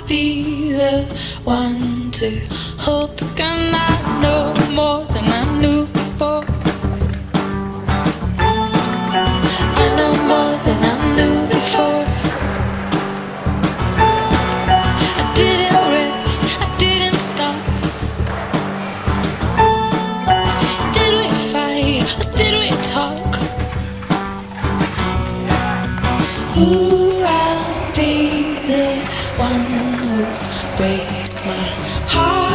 be the one to hold the gun. I know more than I knew before. I know more than I knew before. I didn't rest, I didn't stop. Did we fight or did we talk? Ooh, I'll be the one who'll break my heart.